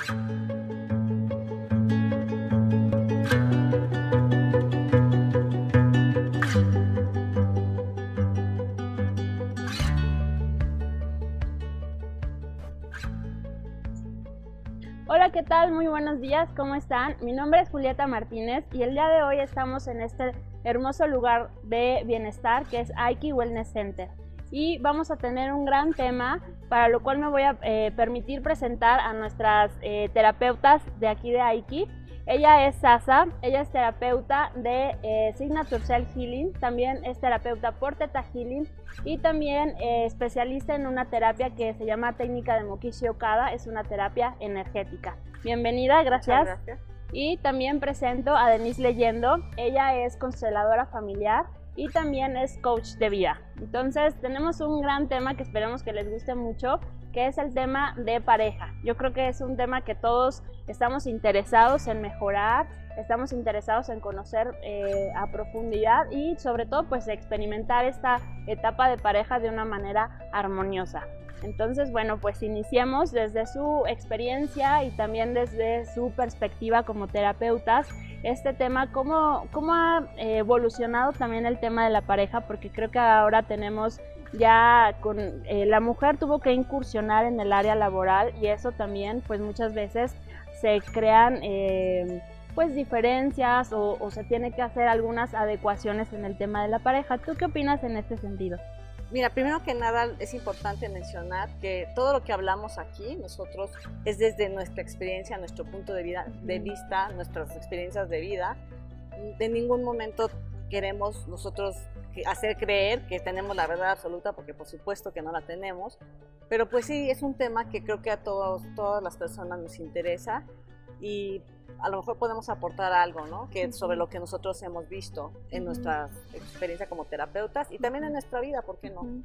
Hola, ¿qué tal? Muy buenos días, ¿cómo están? Mi nombre es Julieta Martínez y el día de hoy estamos en este hermoso lugar de bienestar que es Aiki Wellness Center. Y vamos a tener un gran tema, para lo cual me voy a permitir presentar a nuestras terapeutas de aquí de Aiki. Ella es Sasa, ella es terapeuta de Signature Cell Healing, también es terapeuta por Theta Healing y también especialista en una terapia que se llama técnica de Mokishi Okada, es una terapia energética. Bienvenida, gracias. Muchas gracias. Y también presento a Denise Leyendo, ella es consteladora familiar y también es coach de vida. Entonces tenemos un gran tema que esperemos que les guste mucho, que es el tema de pareja. Yo creo que es un tema que todos estamos interesados en mejorar, estamos interesados en conocer a profundidad y sobre todo pues experimentar esta etapa de pareja de una manera armoniosa. Entonces, bueno, pues iniciemos desde su experiencia y también desde su perspectiva como terapeutas este tema, cómo ha evolucionado también el tema de la pareja, porque creo que ahora tenemos ya la mujer tuvo que incursionar en el área laboral y eso también pues muchas veces se crean pues diferencias o se tiene que hacer algunas adecuaciones en el tema de la pareja. ¿Tú qué opinas en este sentido? Mira, primero que nada es importante mencionar que todo lo que hablamos aquí nosotros es desde nuestra experiencia, nuestro punto de vista, nuestras experiencias de vida. De ningún momento queremos nosotros hacer creer que tenemos la verdad absoluta, porque por supuesto que no la tenemos, pero pues sí, es un tema que creo que a todas las personas nos interesa y a lo mejor podemos aportar algo, ¿no? Que sobre lo que nosotros hemos visto en nuestra experiencia como terapeutas y también en nuestra vida, ¿por qué no?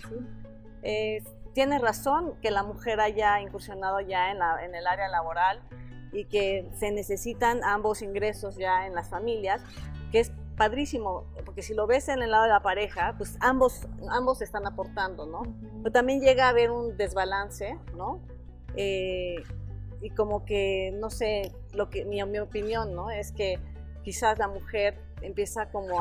Tienes razón que la mujer haya incursionado ya en el área laboral y que se necesitan ambos ingresos ya en las familias, que es padrísimo, porque si lo ves en el lado de la pareja, pues ambos están aportando, ¿no? Pero también llega a haber un desbalance, ¿no? Y como que, no sé, mi opinión, ¿no? Es que quizás la mujer empieza como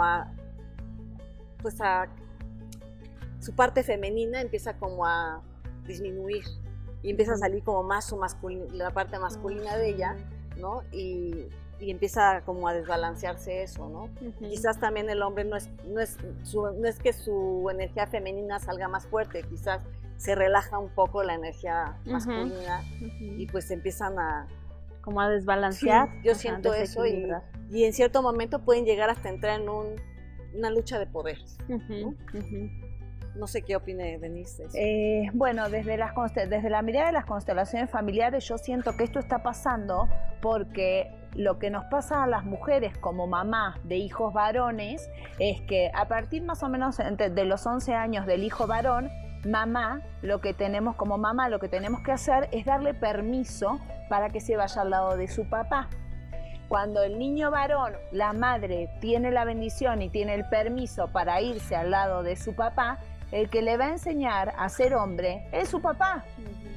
su parte femenina empieza como a disminuir y empieza a salir como más la parte masculina de ella, ¿no? Y empieza como a desbalancearse eso, ¿no? Quizás también el hombre no es que su energía femenina salga más fuerte, quizás se relaja un poco la energía masculina y pues empiezan como a desbalancear. Sí, yo siento eso y en cierto momento pueden llegar hasta entrar en una lucha de poder, ¿no? No sé qué opine Denise. Bueno, desde la mirada de las constelaciones familiares yo siento que esto está pasando porque lo que nos pasa a las mujeres como mamá de hijos varones es que a partir más o menos de los 11 años del hijo varón, lo que tenemos que hacer es darle permiso para que se vaya al lado de su papá. Cuando el niño varón, la madre tiene la bendición y tiene el permiso para irse al lado de su papá, el que le va a enseñar a ser hombre es su papá.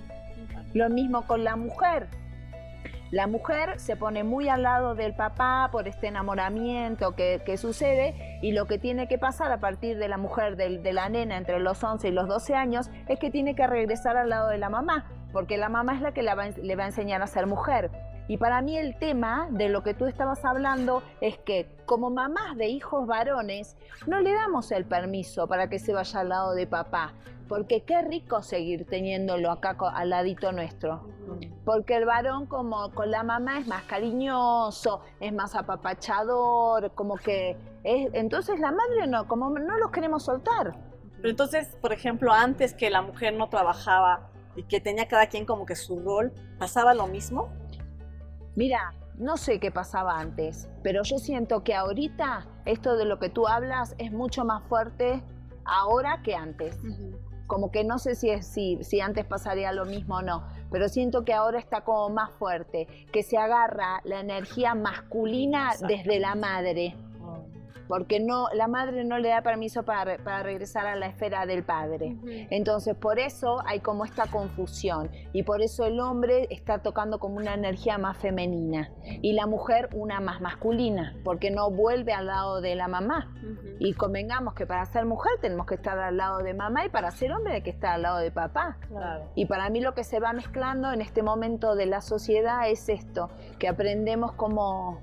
Lo mismo con la mujer. La mujer se pone muy al lado del papá por este enamoramiento que sucede, y lo que tiene que pasar a partir de la mujer, de la nena entre los 11 y los 12 años, es que tiene que regresar al lado de la mamá, porque la mamá es la que le va a enseñar a ser mujer. Y para mí el tema de lo que tú estabas hablando es que como mamás de hijos varones no le damos el permiso para que se vaya al lado de papá, porque qué rico seguir teniéndolo acá al ladito nuestro. Porque el varón como con la mamá es más cariñoso, es más apapachador, como que es, entonces la madre no, como no los queremos soltar. Pero entonces, por ejemplo, antes que la mujer no trabajaba y que tenía cada quien como que su rol, ¿pasaba lo mismo? Mira, no sé qué pasaba antes, pero yo siento que ahorita esto de lo que tú hablas es mucho más fuerte ahora que antes. Como que no sé si antes pasaría lo mismo o no, pero siento que ahora está como más fuerte, que se agarra la energía masculina desde la madre. porque no, la madre no le da permiso para regresar a la esfera del padre. Entonces, por eso hay como esta confusión, y por eso el hombre está tocando como una energía más femenina, y la mujer una más masculina, porque no vuelve al lado de la mamá. Y convengamos que para ser mujer tenemos que estar al lado de mamá, y para ser hombre hay que estar al lado de papá. Claro. Y para mí lo que se va mezclando en este momento de la sociedad es esto, que aprendemos como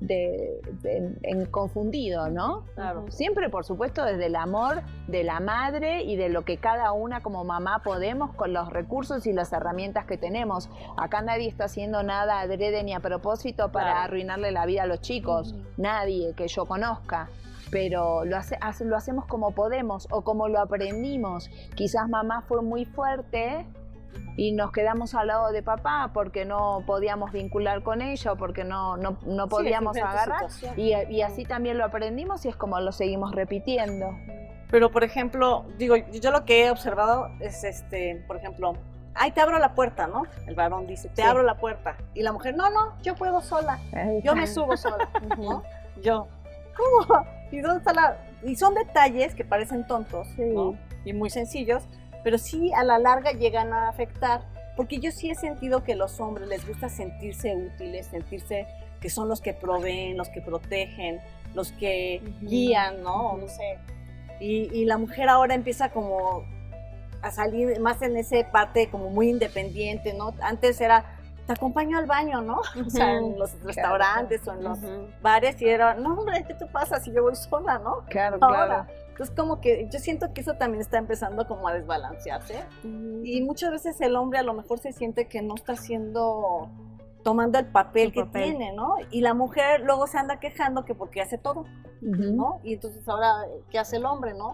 en confundido, ¿no? Claro. Siempre, por supuesto, desde el amor de la madre y de lo que cada una como mamá podemos con los recursos y las herramientas que tenemos. Acá nadie está haciendo nada adrede ni a propósito para arruinarle la vida a los chicos, nadie que yo conozca. Pero lo hacemos como podemos o como lo aprendimos. Quizás mamá fue muy fuerte y nos quedamos al lado de papá porque no podíamos vincular con ella o porque no podíamos agarrar. Y así también lo aprendimos y es como lo seguimos repitiendo. Pero, por ejemplo, digo, yo lo que he observado es, por ejemplo, ay, te abro la puerta, ¿no? El varón dice, te abro la puerta. Y la mujer, no, yo puedo sola. Yo me subo sola, ¿no? Yo, ¿cómo? ¿Y dónde está la...? Y son detalles que parecen tontos, ¿no? Y muy sencillos, pero sí a la larga llegan a afectar, porque yo sí he sentido que a los hombres les gusta sentirse útiles, sentirse que son los que proveen, los que protegen, los que guían, ¿no? No sé. Y la mujer ahora empieza como a salir más en esa parte como muy independiente, ¿no? Antes era, te acompaño al baño, ¿no? O sea, en los restaurantes o en los bares, y era, no, hombre, ¿qué te pasa si yo voy sola, no? Claro, ahora. claro. Entonces, como que yo siento que eso también está empezando como a desbalancearse. Y muchas veces el hombre a lo mejor se siente que no está tomando el papel que tiene, ¿no? Y la mujer luego se anda quejando que porque hace todo, ¿no? Y entonces ahora, ¿qué hace el hombre, no?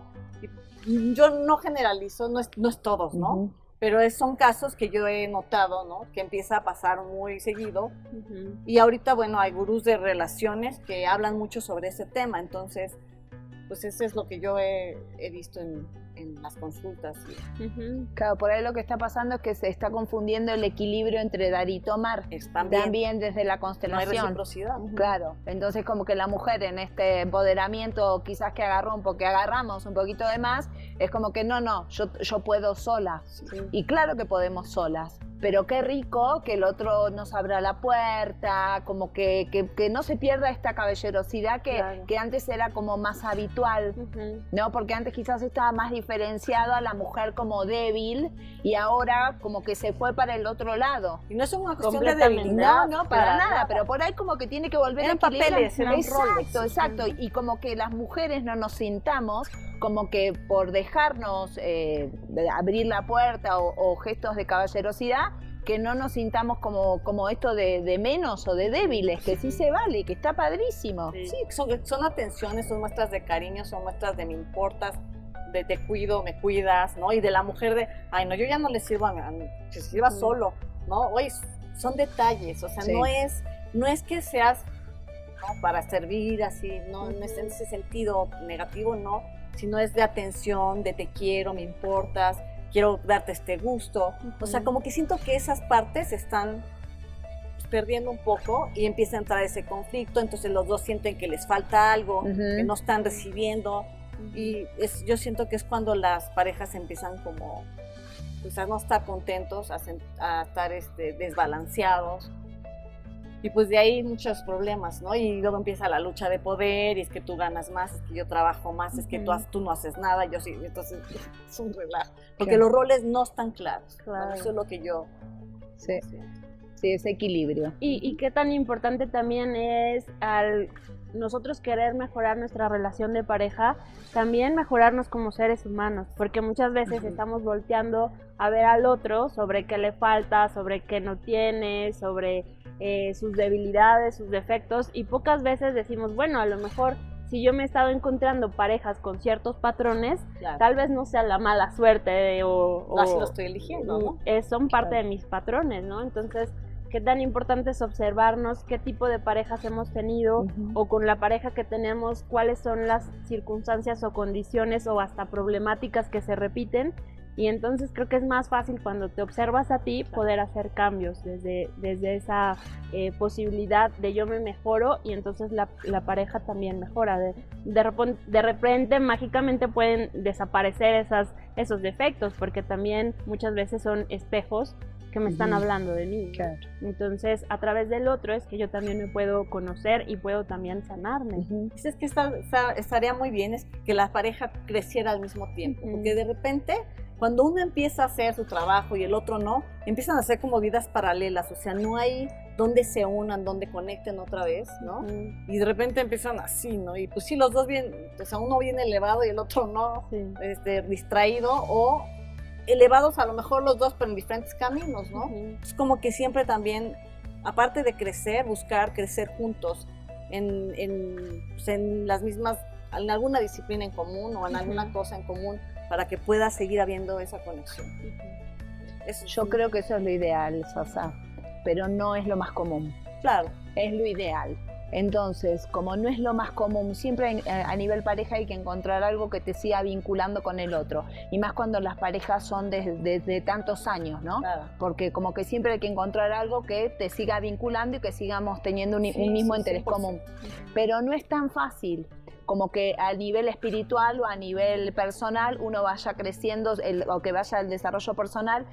Y yo no generalizo, no es todos, ¿no? Pero son casos que yo he notado, ¿no? Que empieza a pasar muy seguido. Y ahorita, bueno, hay gurús de relaciones que hablan mucho sobre ese tema, entonces pues eso es lo que yo he visto en las consultas. Claro, por ahí lo que está pasando es que se está confundiendo el equilibrio entre dar y tomar, también desde la constelación. No hay reciprocidad. Claro, entonces como que la mujer en este empoderamiento quizás que agarramos un poquito de más, es como que no, yo puedo sola. Y claro que podemos solas, pero qué rico que el otro nos abra la puerta, como que no se pierda esta caballerosidad que antes era como más habitual, ¿no? Porque antes quizás estaba más diferenciado a la mujer como débil y ahora como que se fue para el otro lado. Y no es una cuestión de debilidad. No, para nada, pero por ahí como que tiene que volver a equilibrar. Papeles, eran roles. Exacto, y como que las mujeres no nos sintamos como que por dejarnos abrir la puerta o gestos de caballerosidad, que no nos sintamos como esto de menos o de débiles, que sí se vale, que está padrísimo. Sí, son atenciones, son muestras de cariño, son muestras de me importas, de te cuido, me cuidas, ¿no? Y de la mujer de, ay, no, yo ya no le sirvo que se sirva solo, ¿no? Oye, son detalles, o sea, no es que seas, ¿no?, para servir así, no es en ese sentido negativo, no, sino es de atención, de te quiero, me importas, quiero darte este gusto. O sea, como que siento que esas partes están perdiendo un poco y empieza a entrar ese conflicto, entonces los dos sienten que les falta algo, que no están recibiendo, y yo siento que es cuando las parejas empiezan como pues, a no estar contentos, a estar desbalanceados, y pues de ahí muchos problemas, ¿no? Y luego empieza la lucha de poder, y es que tú ganas más, es que yo trabajo más, es que tú no haces nada, yo sí, entonces es un relajo, porque los roles no están claros. Bueno, eso es lo que yo... Sí, ese equilibrio. Y qué tan importante también es al nosotros querer mejorar nuestra relación de pareja, también mejorarnos como seres humanos, porque muchas veces estamos volteando a ver al otro sobre qué le falta, sobre qué no tiene, sobre sus debilidades, sus defectos, y pocas veces decimos, bueno, a lo mejor si yo me he estado encontrando parejas con ciertos patrones, tal vez no sea la mala suerte o así lo estoy eligiendo, ¿no? Son parte de mis patrones, ¿no? Entonces, qué tan importante es observarnos qué tipo de parejas hemos tenido o con la pareja que tenemos, cuáles son las circunstancias o condiciones o hasta problemáticas que se repiten Y entonces creo que es más fácil cuando te observas a ti poder hacer cambios desde esa posibilidad de yo me mejoro y entonces la pareja también mejora. De repente mágicamente pueden desaparecer esos defectos, porque también muchas veces son espejos que me están hablando de mí. Claro. Entonces, a través del otro es que yo también me puedo conocer y puedo también sanarme. Es que estaría muy bien es que la pareja creciera al mismo tiempo, porque de repente cuando uno empieza a hacer su trabajo y el otro no, empiezan a ser como vidas paralelas, o sea, no hay donde se unan, donde conecten otra vez, ¿no? Y de repente empiezan así, ¿no? Y pues sí, los dos bien, o sea, uno bien elevado y el otro no, distraído, o elevados a lo mejor los dos, pero en diferentes caminos, ¿no? Es como que siempre también, aparte de crecer, buscar crecer juntos en las mismas, en alguna disciplina en común o en alguna cosa en común, para que pueda seguir habiendo esa conexión. Yo creo que eso es lo ideal, Sasa, pero no es lo más común. Claro. Es lo ideal. Entonces, como no es lo más común, siempre a nivel pareja hay que encontrar algo que te siga vinculando con el otro. Y más cuando las parejas son desde tantos años, ¿no? Claro. Porque como que siempre hay que encontrar algo que te siga vinculando y que sigamos teniendo un mismo interés común. Pero no es tan fácil como que a nivel espiritual o a nivel personal uno vaya creciendo o que vaya al desarrollo personal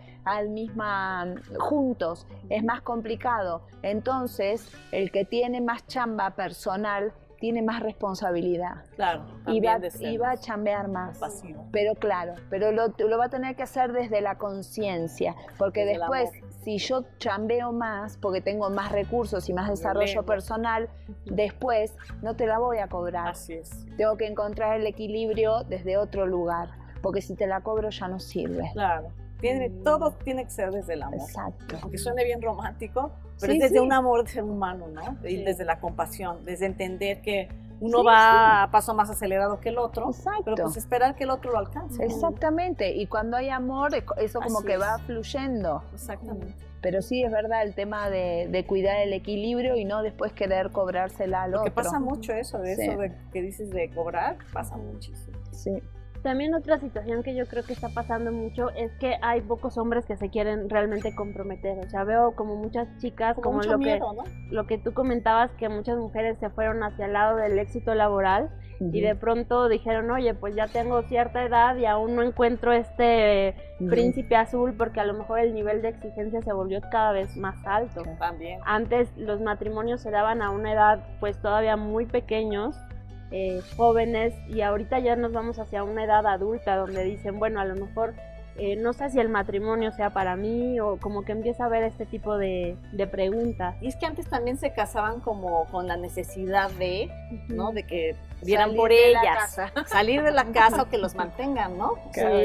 juntos. Es más complicado. Entonces, el que tiene más chamba personal tiene más responsabilidad. Claro. Y va a chambear más. Pasivo. Pero claro, pero lo va a tener que hacer desde la conciencia, porque desde después, si yo chambeo más, porque tengo más recursos y más desarrollo personal, después no te la voy a cobrar. Así es. Tengo que encontrar el equilibrio desde otro lugar, porque si te la cobro ya no sirve. Claro. Todo tiene que ser desde el amor. Exacto. Aunque suene bien romántico, pero es desde un amor de ser humano, ¿no? Y desde la compasión, desde entender que uno va a paso más acelerado que el otro, pero pues esperar que el otro lo alcance. Exactamente, y cuando hay amor, eso como que va fluyendo. Exactamente. Pero sí, es verdad, el tema de cuidar el equilibrio y no después querer cobrársela al otro. Porque pasa mucho eso que dices de cobrar, pasa muchísimo. Sí. También otra situación que yo creo que está pasando mucho es que hay pocos hombres que se quieren realmente comprometer. O sea, veo como muchas chicas, como lo que tú comentabas, que muchas mujeres se fueron hacia el lado del éxito laboral y de pronto dijeron, oye, pues ya tengo cierta edad y aún no encuentro este príncipe azul, porque a lo mejor el nivel de exigencia se volvió cada vez más alto. También. Antes los matrimonios se daban a una edad pues todavía muy pequeños, jóvenes, y ahorita ya nos vamos hacia una edad adulta donde dicen, bueno, a lo mejor no sé si el matrimonio sea para mí, o como que empieza a haber este tipo de preguntas. Y es que antes también se casaban como con la necesidad ¿no? De que vieran por ellas, salir de la casa o que los mantengan, ¿no?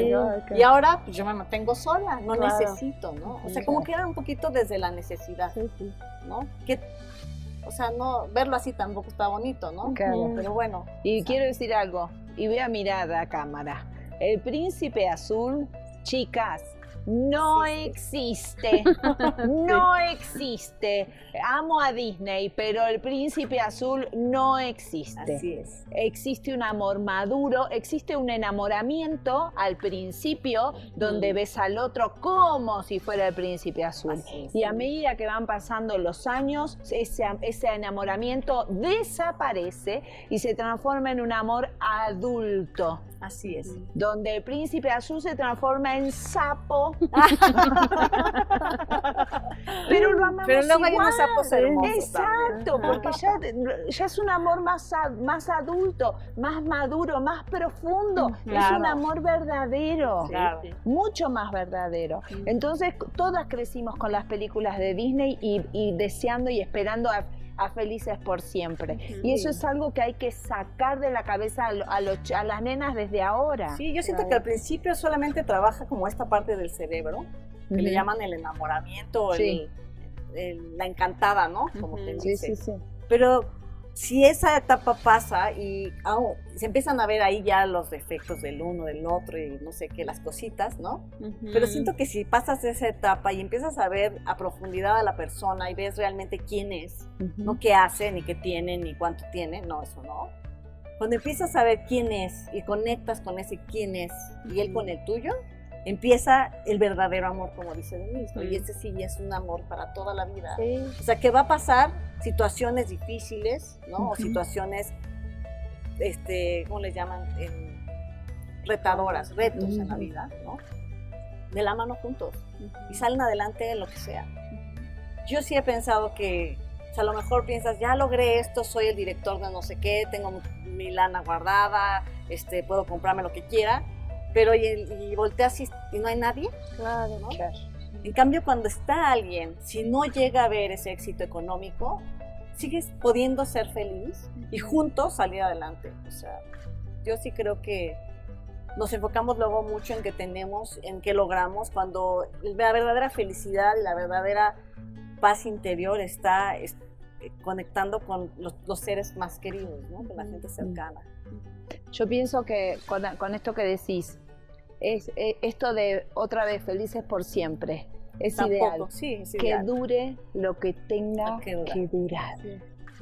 Y ahora pues yo me mantengo sola, no necesito, ¿no? O sea, como que era un poquito desde la necesidad, ¿no? O sea, no, verlo así tampoco está bonito, ¿no? Claro. Pero bueno. Y quiero decir algo, y voy a mirar a cámara. El príncipe azul, chicas, no existe. No existe. Amo a Disney, pero el príncipe azul no existe. Así es. Existe un amor maduro, existe un enamoramiento al principio donde ves al otro como si fuera el príncipe azul. Y a medida que van pasando los años, ese enamoramiento desaparece y se transforma en un amor adulto. Así es. Donde el príncipe azul se transforma en sapo. Pero lo amamos Pero luego igual. hay unos sapos hermosos. Exacto, porque ya es un amor más adulto, más maduro, más profundo. Es un amor verdadero, mucho más verdadero. Entonces, todas crecimos con las películas de Disney y deseando y esperando a Felices por Siempre. Y eso es algo que hay que sacar de la cabeza a las nenas desde ahora. Sí, yo siento que al principio solamente trabaja como esta parte del cerebro, que le llaman el enamoramiento, la encantada, ¿no? Como te dice. Sí. Pero si esa etapa pasa y se empiezan a ver ahí ya los defectos del uno, del otro y no sé qué, las cositas, ¿no? Pero siento que si pasas de esa etapa y empiezas a ver a profundidad a la persona y ves realmente quién es, no qué hace, ni qué tiene, ni cuánto tiene, no, eso no. Cuando empiezas a ver quién es y conectas con ese quién es y él con el tuyo, empieza el verdadero amor, como dice Denise, ¿no? Mm. Y ese sí es un amor para toda la vida. Sí. O sea, que va a pasar situaciones difíciles, ¿no? O Ujú. situaciones, ¿cómo les llaman? Retadoras, retos en la Ujú. vida, ¿no? De la mano juntos y salen adelante en lo que sea. Yo sí he pensado que, o sea, a lo mejor piensas, ya logré esto, soy el director de no sé qué, tengo mi lana guardada, puedo comprarme lo que quiera, pero y volteas y no hay nadie, Claro, ¿no? Claro. En cambio, cuando está alguien, si no llega a ver ese éxito económico, sigues pudiendo ser feliz y juntos salir adelante. O sea, yo sí creo que nos enfocamos luego mucho en qué tenemos, en qué logramos, cuando la verdadera felicidad y la verdadera paz interior está conectando con los seres más queridos, ¿no? Con la gente cercana. Yo pienso que con esto que decís, es esto de otra vez felices por siempre, es Tampoco, ideal. sí, es Que ideal. dure lo que tenga Lo que dura. que durar. Sí.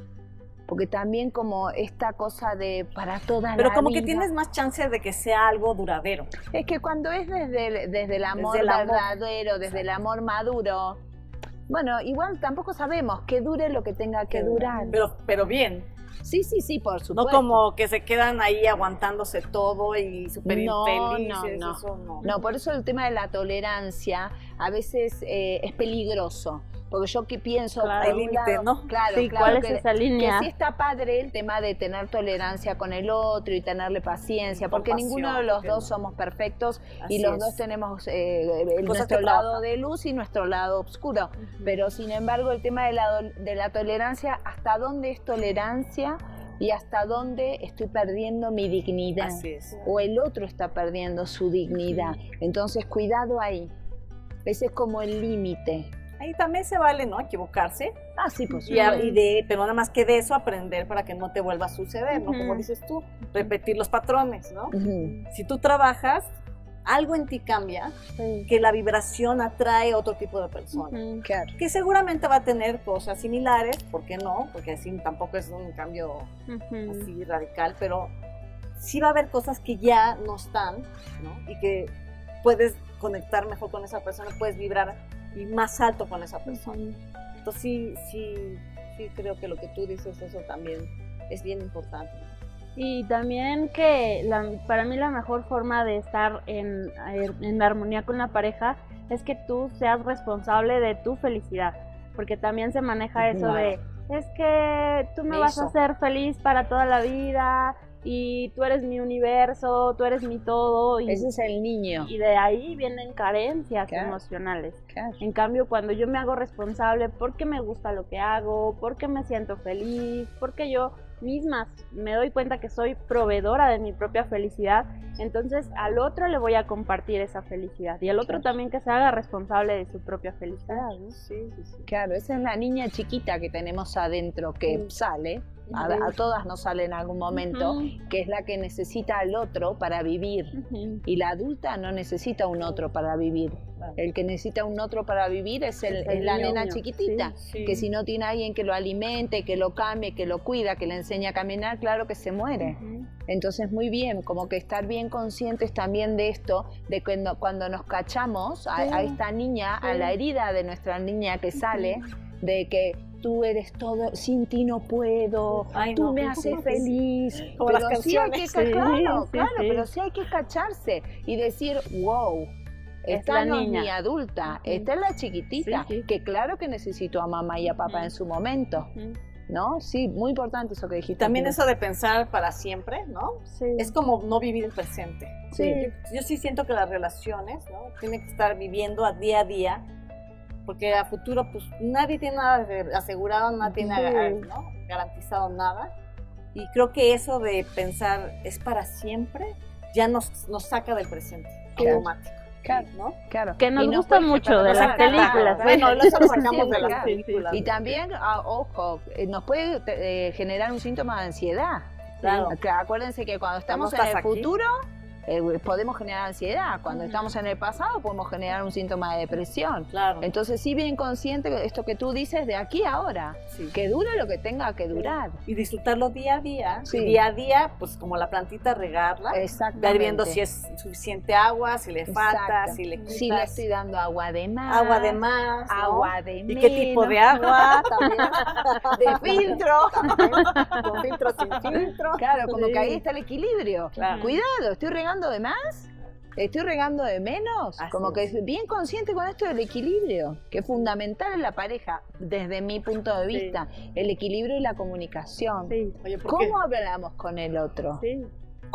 Porque también como esta cosa de para toda Pero la como vida. que tienes más chance de que sea algo duradero. Es que cuando es desde el amor Desde el amor. verdadero, desde el amor maduro, bueno, igual tampoco sabemos que dure lo que tenga que durar. Pero bien, Sí, por supuesto. no como que se quedan ahí aguantándose todo y súper No, infelices. no. Eso no. No, por eso el tema de la tolerancia a veces es peligroso. Porque yo que pienso, Claro. por Hay un límite, lado, ¿no? Claro, Sí, claro, ¿cuál es que, esa línea? que sí está padre el tema de tener tolerancia con el otro y tenerle paciencia, porque Compasión, ninguno de los porque dos no. somos perfectos Así y los es. dos tenemos Cosas nuestro que lado trabajan. de luz y nuestro lado oscuro. Pero sin embargo, el tema de la tolerancia, ¿hasta dónde es tolerancia y hasta dónde estoy perdiendo mi dignidad? Así es. O el otro está perdiendo su dignidad. Entonces, cuidado ahí. Ese es como el límite. Ahí también se vale, ¿no? Equivocarse. Ah, sí, pues. Pero nada más que de eso aprender para que no te vuelva a suceder, ¿no? Como Ujú. dices tú, repetir los patrones, ¿no? Ujú. Si tú trabajas, algo en ti cambia, Sí. que la vibración atrae a otro tipo de persona. Ujú. Claro. Que seguramente va a tener cosas similares, ¿por qué no? Porque así tampoco es un cambio Ujú. así radical, pero sí va a haber cosas que ya no están, ¿no? Y que puedes conectar mejor con esa persona, puedes vibrar y más alto con esa persona. Ujú. Entonces sí creo que lo que tú dices, eso también es bien importante. Y también que para mí la mejor forma de estar en armonía con la pareja es que tú seas responsable de tu felicidad, porque también se maneja eso Claro. de, es que tú me vas a Eso. hacer feliz para toda la vida y tú eres mi universo, tú eres mi todo, Ese es el niño. y de ahí vienen carencias Claro. emocionales. Claro. En cambio, cuando yo me hago responsable porque me gusta lo que hago, porque me siento feliz, porque yo misma me doy cuenta que soy proveedora de mi propia felicidad, entonces al otro le voy a compartir esa felicidad y al otro Claro. también que se haga responsable de su propia felicidad, ¿no? Sí. Claro, esa es la niña chiquita que tenemos adentro que Sí. sale. A todas nos sale en algún momento, Ujú. que es la que necesita al otro para vivir. Ujú. Y la adulta no necesita un otro para vivir. El que necesita un otro para vivir es Es es la el nena niño, chiquitita, sí. que si no tiene alguien que lo alimente, que lo cambie, que lo cuida, que le enseñe a caminar, claro que se muere. Ujú. Entonces, muy bien, como que estar bien conscientes también de esto, de cuando nos cachamos a esta niña, a Sí. la herida de nuestra niña que sale, de que tú eres todo, sin ti no puedo, Ay, tú no. me haces feliz. Como pero las sí hay que, canciones. claro, Sí, claro, sí. pero sí hay que cacharse y decir, wow. Es Esta la no niña. es mi adulta, Ujú. esta es la chiquitita, Sí, sí. que claro que necesito a mamá y a papá Ujú. en su momento, Ujú. ¿no? Sí, muy importante eso que dijiste. También Pilar. eso de pensar para siempre, ¿no? Sí. Es como no vivir el presente. Sí. Yo sí siento que las relaciones, ¿no? Tienen que estar viviendo a día, porque a futuro, pues nadie tiene nada asegurado, nadie tiene Sí. ¿no? garantizado nada. Y creo que eso de pensar es para siempre, ya nos saca del presente, Claro. automático. Claro. ¿no? Claro. Que nos Y gusta puede- mucho pero de nos las encanta. películas. Bueno, eso lo sacamos Sí, de las claro. películas. Y también, ojo, nos puede generar un síntoma de ansiedad. Claro. Que acuérdense que cuando estamos No en estás el aquí. futuro, podemos generar ansiedad. Cuando estamos en el pasado podemos generar un síntoma de depresión. Claro. Entonces sí bien consciente de esto que tú dices de aquí a ahora, Sí. que dure lo que tenga que durar. Y disfrutarlo día a día. Sí. Y día a día, pues como la plantita, regarla. Exactamente. Ver viendo si es suficiente agua, si le falta, Exacto. si le quitas. Si le estoy dando agua de más. Agua de más, ¿no? Agua de ¿Y menos. qué tipo de agua también? De filtro. Con filtro, sin filtro. Claro, como Sí. que ahí está el equilibrio. Claro. Cuidado, ¿estoy regando de más? ¿Estoy regando de menos? Así Como que es. bien consciente con esto del equilibrio, que es fundamental en la pareja, desde mi punto de vista, el equilibrio y la comunicación. Sí, Oye, ¿por qué? ¿Cómo hablamos con el otro? sí.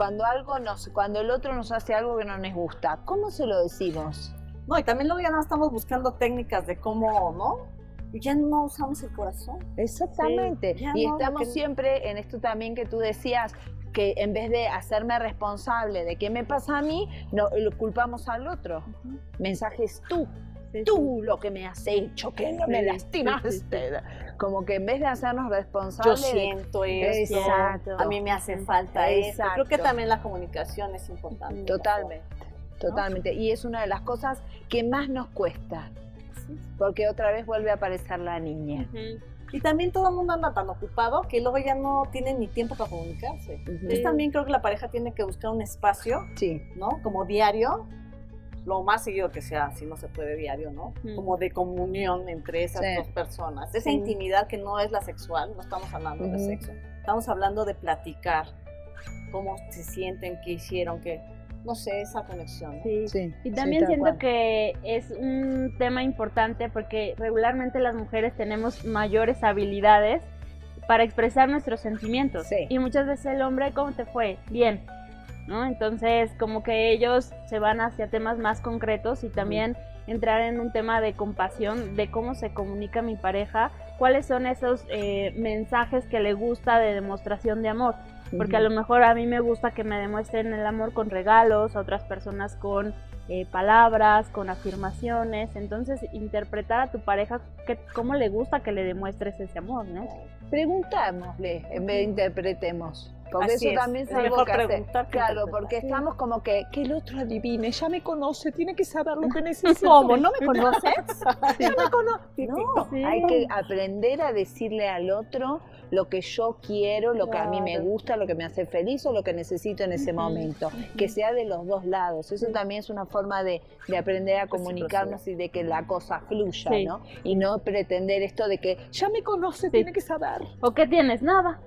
Cuando el otro nos hace algo que no nos gusta, ¿cómo se lo decimos? No, y también luego ya no estamos buscando técnicas de cómo, ¿no? Y ya no usamos el corazón. Exactamente. Sí, ya Y no, estamos porque- siempre en esto también que tú decías, que en vez de hacerme responsable de qué me pasa a mí, no, lo culpamos al otro. Mensajes tú. Sí, Tú lo que me has hecho, que no me Sí, lastimaste. sí, sí. Como que en vez de hacernos Yo responsables. siento esto, Exacto. a mí me hace falta esto. Exacto. Creo que también la comunicación es importante. Totalmente, totalmente. Y es una de las cosas que más nos cuesta, Sí. porque otra vez vuelve a aparecer la niña. Ujú. Y también todo el mundo anda tan ocupado que luego ya no tienen ni tiempo para comunicarse. Ujú. Entonces también creo que la pareja tiene que buscar un espacio, Sí, ¿no? Como diario, lo más seguido que sea, si no se puede diario, ¿no? Ujú. Como de comunión entre esas Sí. dos personas. Esa Sí. intimidad que no es la sexual, no estamos hablando de Ujú. sexo. Estamos hablando de platicar, cómo se sienten, qué hicieron, no sé, esa conexión. ¿no? Sí. sí. Y sí, también tal siento cual. que es un tema importante porque regularmente las mujeres tenemos mayores habilidades para expresar nuestros sentimientos. Sí. Y muchas veces el hombre, ¿cómo te fue? Bien, ¿no? Entonces, como que ellos se van hacia temas más concretos y también entrar en un tema de compasión, de cómo se comunica mi pareja, cuáles son esos mensajes que le gusta de demostración de amor. Porque a lo mejor a mí me gusta que me demuestren el amor con regalos, a otras personas con palabras, con afirmaciones. Entonces, interpretar a tu pareja cómo le gusta que le demuestres ese amor, ¿no? Preguntámosle en vez de interpretemos. Porque Así eso es, también es es algo mejor que hace. preguntar que Claro, interpretar. porque estamos como que el otro adivine, ya me conoce, tiene que saber lo que necesito. ¿Cómo? ¿No me conoces? Ya me conoce. No, Sí. hay que aprender a decirle al otro lo que yo quiero, lo que a mí me Claro. gusta, lo que me hace feliz o lo que necesito en ese momento. Que sea de los dos lados. Eso también es una forma de aprender a comunicarnos y de que la cosa fluya, Sí. ¿no? Y no pretender esto de que ya me conoce, tiene que saber. ¿O qué tienes? Nada.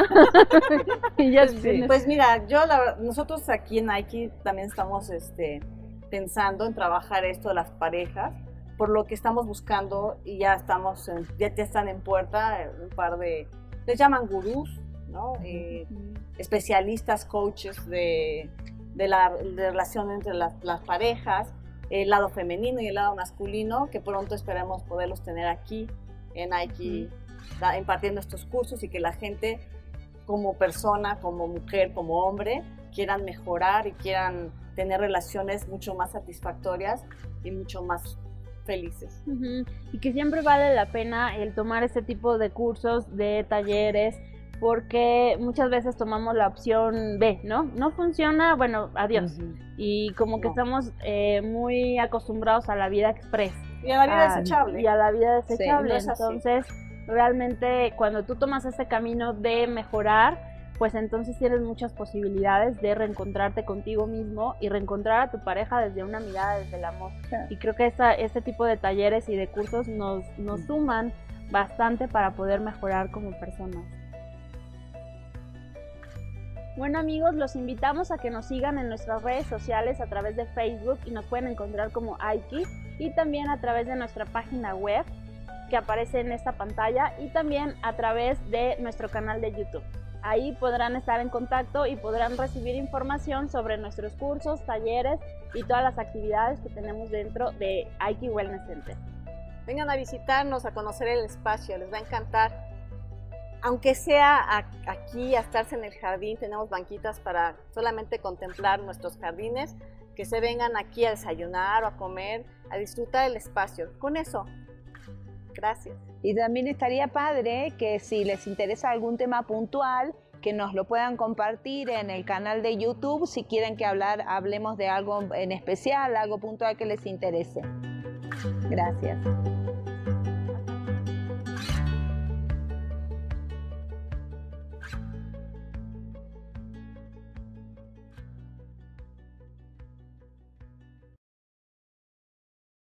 Y ya tienes- Pues mira, nosotros aquí en Nike también estamos pensando en trabajar esto de las parejas, por lo que estamos buscando y ya están en puerta un par de, les llaman gurús, ¿no? Especialistas, coaches de la relación entre las parejas, el lado femenino y el lado masculino, que pronto esperamos poderlos tener aquí en Nike impartiendo estos cursos y que la gente como persona, como mujer, como hombre, quieran mejorar y quieran tener relaciones mucho más satisfactorias y mucho más felices. Ujú. Y que siempre vale la pena el tomar este tipo de cursos, de talleres, porque muchas veces tomamos la opción B, ¿no? No funciona, bueno, adiós. Y como que No. estamos muy acostumbrados a la vida express Y a la vida Ah, desechable. y a la vida desechable. no es así. Entonces, realmente cuando tú tomas este camino de mejorar, pues entonces tienes muchas posibilidades de reencontrarte contigo mismo y reencontrar a tu pareja desde una mirada, desde el amor. Claro. Y creo que este tipo de talleres y de cursos nos suman bastante para poder mejorar como personas. Bueno amigos, los invitamos a que nos sigan en nuestras redes sociales a través de Facebook y nos pueden encontrar como Aiki, y también a través de nuestra página web que aparece en esta pantalla y también a través de nuestro canal de YouTube. Ahí podrán estar en contacto y podrán recibir información sobre nuestros cursos, talleres y todas las actividades que tenemos dentro de Aiki Wellness Center. Vengan a visitarnos, a conocer el espacio, les va a encantar. Aunque sea aquí, a estarse en el jardín, tenemos banquitas para solamente contemplar nuestros jardines, que se vengan aquí a desayunar o a comer, a disfrutar el espacio. Con eso, gracias. Y también estaría padre que si les interesa algún tema puntual, que nos lo puedan compartir en el canal de YouTube si quieren que hablemos de algo en especial, algo puntual que les interese. Gracias.